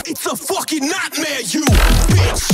It's a fucking nightmare, you bitch!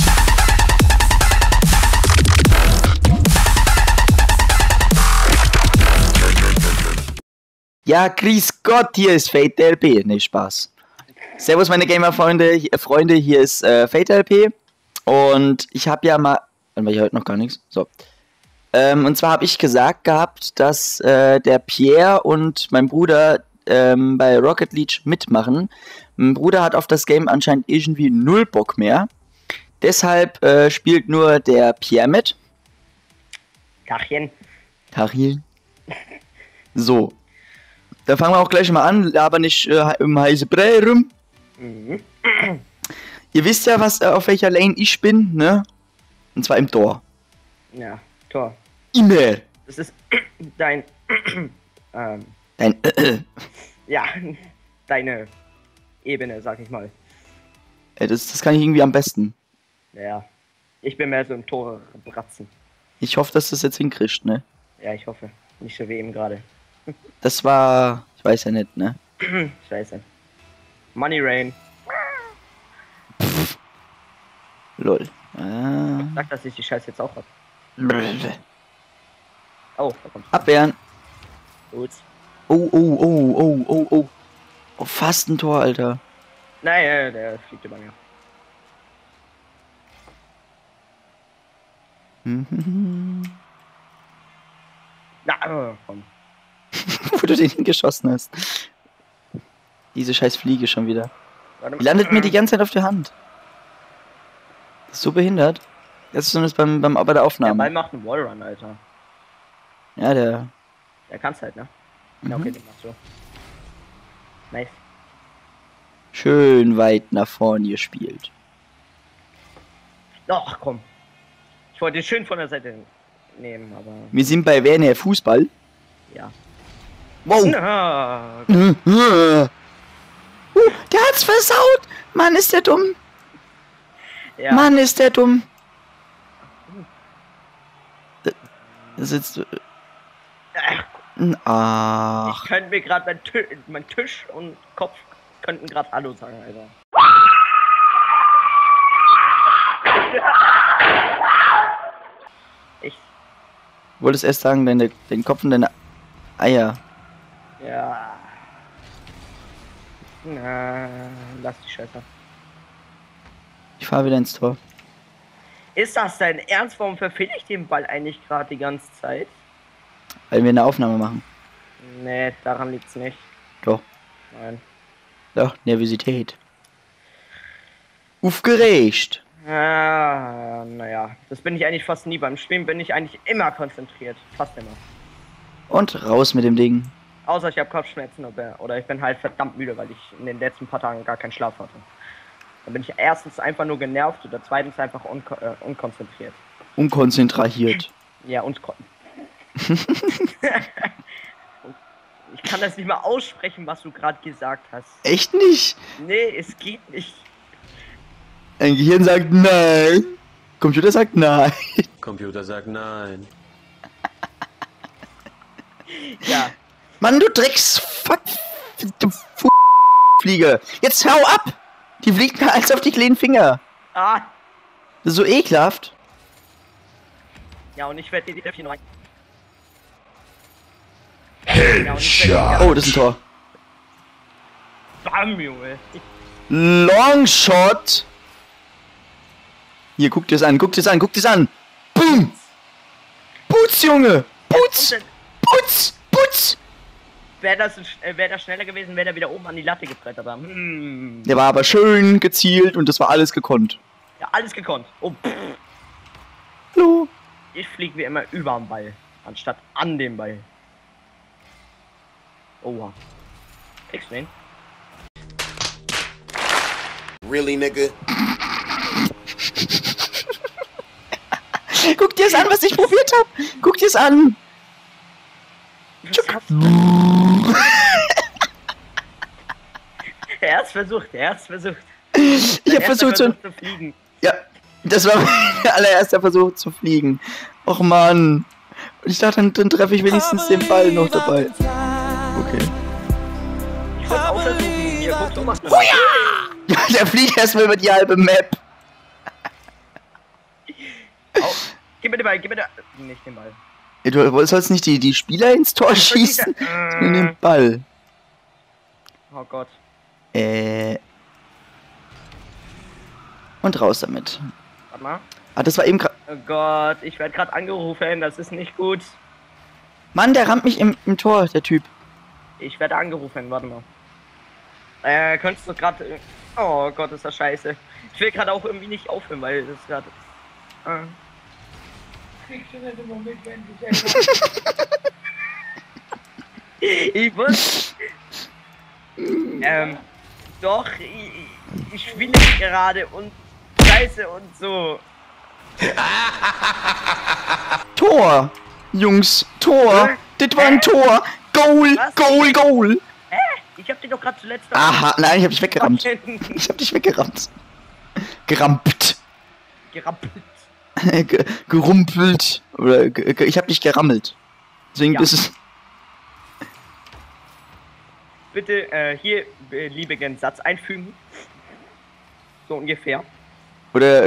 Ja, grüß Gott, hier ist FateLP. Ne, Spaß. Servus meine Gamer-Freunde, hier ist FateLP. Und ich habe ja mal... Dann war ich heute noch gar nichts. So. Und zwar habe ich gesagt gehabt, dass der Pierre und mein Bruder bei Rocket League mitmachen. Mein Bruder hat auf das Game anscheinend irgendwie null Bock mehr. Deshalb spielt nur der Pierre mit. Tachchen. Tachchen. So. Da fangen wir auch gleich mal an, aber nicht im heißen Brei rum. Mhm. Ihr wisst ja, auf welcher Lane ich bin, ne? Und zwar im Tor. Ja, Tor. Immer. Das ist dein... Dein ja, deine Ebene, sag ich mal. Das kann ich irgendwie am besten. Ja, ich bin mehr so im Tor bratzen. Ich hoffe, dass du das jetzt hinkriegst, ne? Ja, ich hoffe. Nicht so wie eben gerade. Das war... Ich weiß ja nicht, ne? Scheiße. Money Rain. Lol. Ah. Sag, dass ich die Scheiße jetzt auch hab. Oh, da kommt's. Abwehren. Gut. Oh. Oh, fast ein Tor, Alter. Nein, der fliegt über mir. Na, komm. Wo du den hingeschossen hast. Diese scheiß Fliege schon wieder. Warte Die landet mir die ganze Zeit auf der Hand. Das ist so behindert. Das ist zumindest bei der Der Ball Aufnahme. macht einen Wallrun, Alter. Ja, der... Der kann's halt, ne? Ja, okay, den machst du. Nice. schön weit nach vorne gespielt. Ach, komm. Ich wollte den schön von der Seite nehmen, aber... Wir sind bei Werner Fußball. Ja. Wow. Na, Der hat's versaut. Mann, ist der dumm. ja. Mann, ist der dumm. Da sitzt... Ach. Ich könnte mir gerade mein Tisch und Kopf könnten gerade Hallo sagen, Alter. Ich... Du wolltest erst sagen, den Kopf und deine Eier. Ja. Na, lass die Scheiße. Ich fahre wieder ins Tor. Ist das dein Ernst? Warum verfehle ich den Ball eigentlich gerade die ganze Zeit? Weil wir eine Aufnahme machen. Nee, daran liegt's nicht. Doch. Nein. Doch, Nervosität. Aufgeregt. Ah, naja. Das bin ich eigentlich fast nie. Beim Spielen bin ich eigentlich immer konzentriert. Fast immer. Und raus mit dem Ding. Außer ich habe Kopfschmerzen oder ich bin halt verdammt müde, weil ich in den letzten paar Tagen gar keinen Schlaf hatte. Dann bin ich erstens einfach nur genervt oder zweitens einfach unkonzentriert. Unkonzentriert. Ja, ich kann das nicht mal aussprechen, was du gerade gesagt hast. Echt nicht? Nee, es geht nicht. Ein Gehirn sagt nein. Computer sagt nein. Computer sagt nein. Ja. Mann, du Fuck. Du Fliege. Jetzt hau ab. Die fliegt mir als auf die kleinen Finger. Ah. Das ist so ekelhaft. Ja, und ich werde die Treffchen rein. Headshot. Oh, das ist ein Tor. Bam, Junge. Longshot. Hier, guck dir's an. Boom. Putz, Junge. Putz. Wäre das schneller gewesen, wäre der wieder oben an die Latte gebrettert. Aber, Der war aber schön gezielt und das war alles gekonnt. ja, alles gekonnt. Oh, pff. Hallo. Ich fliege wie immer über den Ball, anstatt an dem Ball. Oha. Kriegst du den? Really, nigga? Guck dir's an, was ich probiert hab. Guck dir's an. Er hat's versucht. Ich hab versucht zu fliegen. Ja, das war mein allererster Versuch zu fliegen. Och Mann. Und ich dachte, dann treffe ich wenigstens den Ball noch dabei. Okay. Ich wollte auch versuchen. Hier, guck so macht man Ja, der fliegt erstmal über die halbe Map. Au. Gib mir den Ball, gib mir den... Nicht den Ball. Du sollst nicht die Spieler ins Tor schießen, sondern den Ball. Oh Gott. Und raus damit. Warte mal. Ah, das war eben gerade... Oh Gott, ich werde gerade angerufen, das ist nicht gut. Mann, der rammt mich im Tor, der Typ. Ich werde angerufen, warte mal. Könntest du gerade... Oh Gott, ist das scheiße. Ich will gerade auch irgendwie nicht aufhören, weil das gerade... Kriegst du nicht immer mit, wenn ich Ich muss... Doch, ich spiele gerade und scheiße und so. Tor! Jungs, Tor! Das war ein Tor! Goal! Was? Goal! Goal! Ich hab dich doch gerade zuletzt... Aha, nein, ich hab dich weggerammt. Ich hab dich weggerammt. Gerampt. Gerappelt. Gerumpelt. Oder ich hab dich gerammelt. Deswegen Ja. bist es... Bitte, hier beliebigen Satz einfügen. So ungefähr. Oder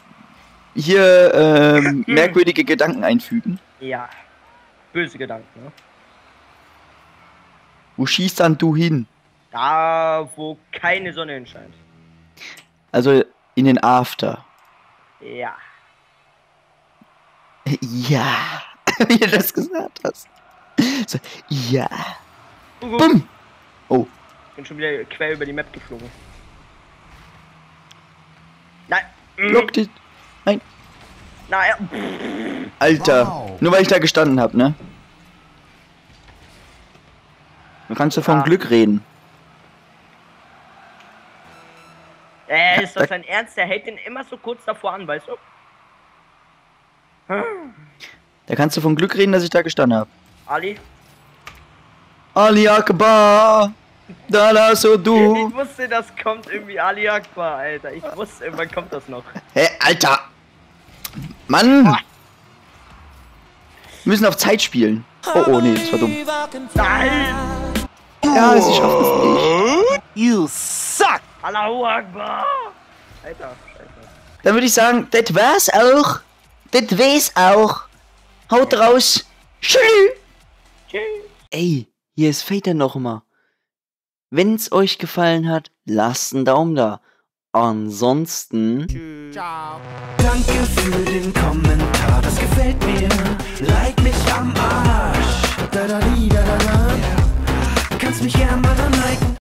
hier merkwürdige Gedanken einfügen. Ja. Böse Gedanken, ne? Wo schießt dann du hin? Da, wo keine Sonne hinscheint. Also in den After. Ja. Ja. Wie du das gesagt hast. So, ja. Bumm. Bumm. Oh. Bin schon wieder quer über die Map geflogen. Nein. Block dich. Nein. Naja. Alter. Nur weil ich da gestanden hab, ne? Du kannst ja vom Ah. Glück reden. Ist das dein Ernst? Der hält den immer so kurz davor an, weißt du? Da kannst du vom Glück reden, dass ich da gestanden hab. Ali? Ali Akbar. Da la so Ich du. wusste, das kommt irgendwie Ali Akbar, Alter. Ich wusste, irgendwann kommt das noch. Hä, Alter. Mann. Wir müssen auf Zeit spielen. Oh, oh, nee, das war dumm. Nein! Ja, sie schafft es nicht. You suck! Allahu Akbar! Alter, scheiße. Dann würde ich sagen, das war's auch. Das war's auch. Haut raus. Tschüss. Tschüss. Ey, hier ist Fater nochmal. Wenn's euch gefallen hat, lasst einen Daumen da. Ansonsten... Danke für den Kommentar, das gefällt mir. Like mich am Arsch. Da da da da da. Kannst mich gern mal